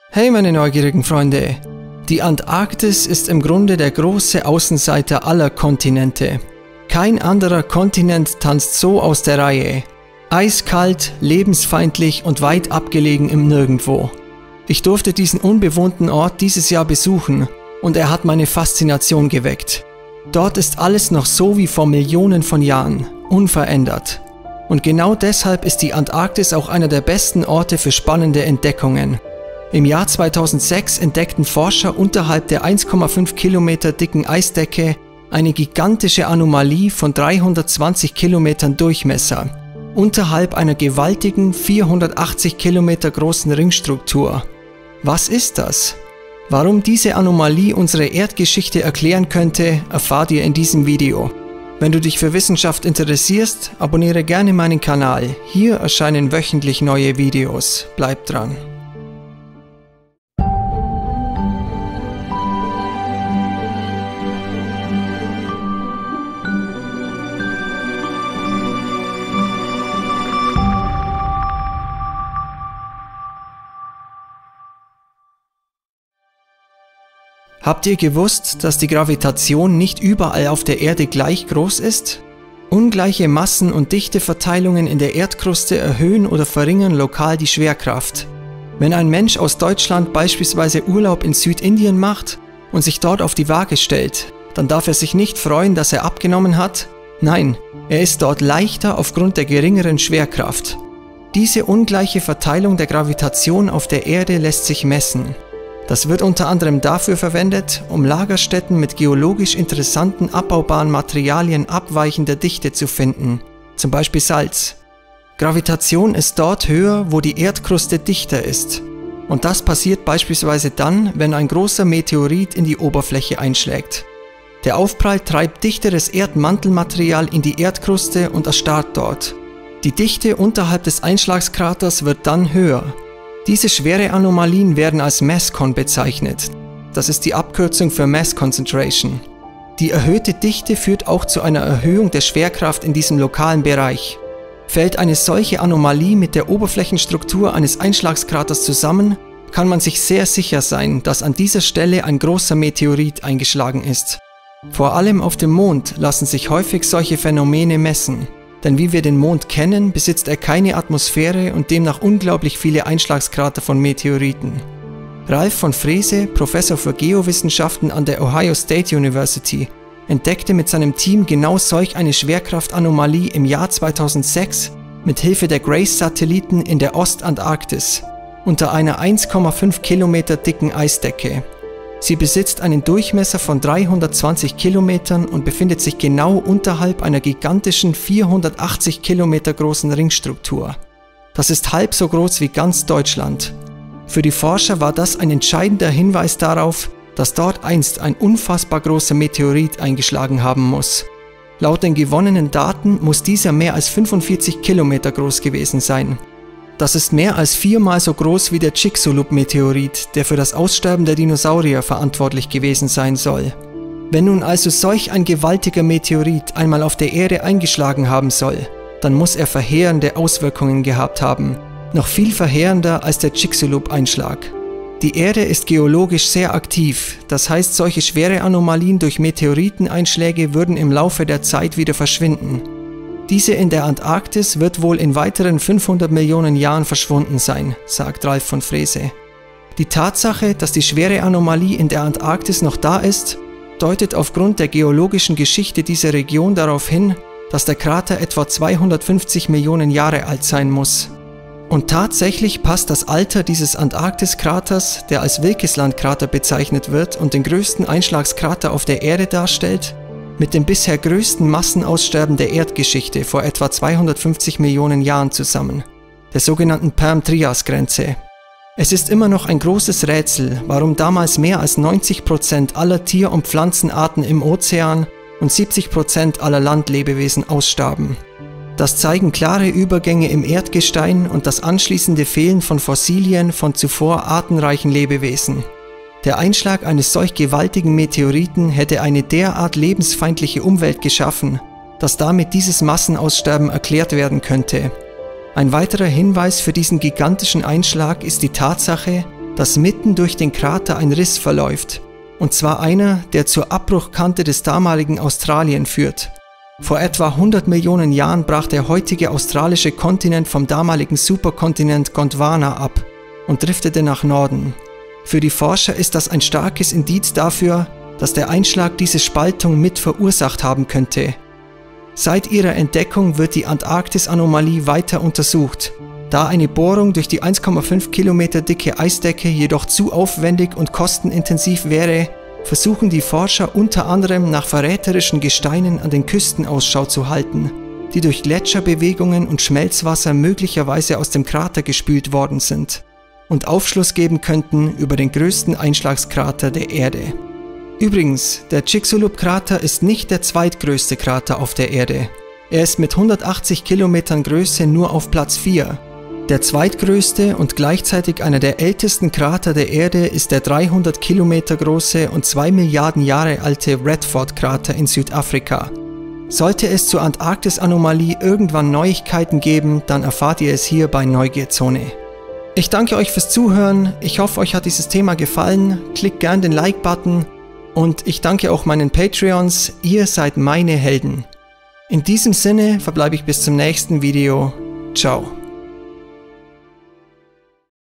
Hey meine neugierigen Freunde! Die Antarktis ist im Grunde der große Außenseiter aller Kontinente. Kein anderer Kontinent tanzt so aus der Reihe. Eiskalt, lebensfeindlich und weit abgelegen im Nirgendwo. Ich durfte diesen unbewohnten Ort dieses Jahr besuchen und er hat meine Faszination geweckt. Dort ist alles noch so wie vor Millionen von Jahren, unverändert. Und genau deshalb ist die Antarktis auch einer der besten Orte für spannende Entdeckungen. Im Jahr 2006 entdeckten Forscher unterhalb der 1,5 Kilometer dicken Eisdecke eine gigantische Anomalie von 320 Kilometern Durchmesser, unterhalb einer gewaltigen 480 Kilometer großen Ringstruktur. Was ist das? Warum diese Anomalie unsere Erdgeschichte erklären könnte, erfahrt ihr in diesem Video. Wenn du dich für Wissenschaft interessierst, abonniere gerne meinen Kanal. Hier erscheinen wöchentlich neue Videos. Bleib dran. Habt ihr gewusst, dass die Gravitation nicht überall auf der Erde gleich groß ist? Ungleiche Massen- und Dichteverteilungen in der Erdkruste erhöhen oder verringern lokal die Schwerkraft. Wenn ein Mensch aus Deutschland beispielsweise Urlaub in Südindien macht und sich dort auf die Waage stellt, dann darf er sich nicht freuen, dass er abgenommen hat. Nein, er ist dort leichter aufgrund der geringeren Schwerkraft. Diese ungleiche Verteilung der Gravitation auf der Erde lässt sich messen. Das wird unter anderem dafür verwendet, um Lagerstätten mit geologisch interessanten abbaubaren Materialien abweichender Dichte zu finden, zum Beispiel Salz. Gravitation ist dort höher, wo die Erdkruste dichter ist. Und das passiert beispielsweise dann, wenn ein großer Meteorit in die Oberfläche einschlägt. Der Aufprall treibt dichteres Erdmantelmaterial in die Erdkruste und erstarrt dort. Die Dichte unterhalb des Einschlagskraters wird dann höher. Diese Schwereanomalien werden als Mass-Con bezeichnet. Das ist die Abkürzung für Mass Concentration. Die erhöhte Dichte führt auch zu einer Erhöhung der Schwerkraft in diesem lokalen Bereich. Fällt eine solche Anomalie mit der Oberflächenstruktur eines Einschlagskraters zusammen, kann man sich sehr sicher sein, dass an dieser Stelle ein großer Meteorit eingeschlagen ist. Vor allem auf dem Mond lassen sich häufig solche Phänomene messen. Denn wie wir den Mond kennen, besitzt er keine Atmosphäre und demnach unglaublich viele Einschlagskrater von Meteoriten. Ralf von Frese, Professor für Geowissenschaften an der Ohio State University, entdeckte mit seinem Team genau solch eine Schwerkraftanomalie im Jahr 2006 mit Hilfe der GRACE-Satelliten in der Ostantarktis unter einer 1,5 Kilometer dicken Eisdecke. Sie besitzt einen Durchmesser von 320 Kilometern und befindet sich genau unterhalb einer gigantischen 480 Kilometer großen Ringstruktur. Das ist halb so groß wie ganz Deutschland. Für die Forscher war das ein entscheidender Hinweis darauf, dass dort einst ein unfassbar großer Meteorit eingeschlagen haben muss. Laut den gewonnenen Daten muss dieser mehr als 45 Kilometer groß gewesen sein. Das ist mehr als 4-mal so groß wie der Chicxulub-Meteorit, der für das Aussterben der Dinosaurier verantwortlich gewesen sein soll. Wenn nun also solch ein gewaltiger Meteorit einmal auf der Erde eingeschlagen haben soll, dann muss er verheerende Auswirkungen gehabt haben. Noch viel verheerender als der Chicxulub-Einschlag. Die Erde ist geologisch sehr aktiv, das heißt, solche schwere Anomalien durch Meteoriteneinschläge würden im Laufe der Zeit wieder verschwinden. Diese in der Antarktis wird wohl in weiteren 500 Millionen Jahren verschwunden sein, sagt Ralf von Frese. Die Tatsache, dass die schwere Anomalie in der Antarktis noch da ist, deutet aufgrund der geologischen Geschichte dieser Region darauf hin, dass der Krater etwa 250 Millionen Jahre alt sein muss. Und tatsächlich passt das Alter dieses Antarktiskraters, der als Wilkesland-Krater bezeichnet wird und den größten Einschlagskrater auf der Erde darstellt, mit dem bisher größten Massenaussterben der Erdgeschichte vor etwa 250 Millionen Jahren zusammen, der sogenannten Perm-Trias-Grenze. Es ist immer noch ein großes Rätsel, warum damals mehr als 90% aller Tier- und Pflanzenarten im Ozean und 70% aller Landlebewesen ausstarben. Das zeigen klare Übergänge im Erdgestein und das anschließende Fehlen von Fossilien von zuvor artenreichen Lebewesen. Der Einschlag eines solch gewaltigen Meteoriten hätte eine derart lebensfeindliche Umwelt geschaffen, dass damit dieses Massenaussterben erklärt werden könnte. Ein weiterer Hinweis für diesen gigantischen Einschlag ist die Tatsache, dass mitten durch den Krater ein Riss verläuft, und zwar einer, der zur Abbruchkante des damaligen Australien führt. Vor etwa 100 Millionen Jahren brach der heutige australische Kontinent vom damaligen Superkontinent Gondwana ab und driftete nach Norden. Für die Forscher ist das ein starkes Indiz dafür, dass der Einschlag diese Spaltung mit verursacht haben könnte. Seit ihrer Entdeckung wird die Antarktis-Anomalie weiter untersucht. Da eine Bohrung durch die 1,5 Kilometer dicke Eisdecke jedoch zu aufwendig und kostenintensiv wäre, versuchen die Forscher unter anderem nach verräterischen Gesteinen an den Küsten Ausschau zu halten, die durch Gletscherbewegungen und Schmelzwasser möglicherweise aus dem Krater gespült worden sind und Aufschluss geben könnten über den größten Einschlagskrater der Erde. Übrigens, der Chicxulub-Krater ist nicht der zweitgrößte Krater auf der Erde. Er ist mit 180 Kilometern Größe nur auf Platz 4. Der zweitgrößte und gleichzeitig einer der ältesten Krater der Erde ist der 300 Kilometer große und 2 Milliarden Jahre alte Redford-Krater in Südafrika. Sollte es zur Antarktis-Anomalie irgendwann Neuigkeiten geben, dann erfahrt ihr es hier bei Neugierzone. Ich danke euch fürs Zuhören, ich hoffe, euch hat dieses Thema gefallen, klickt gern den Like-Button und ich danke auch meinen Patreons, ihr seid meine Helden. In diesem Sinne verbleibe ich bis zum nächsten Video. Ciao.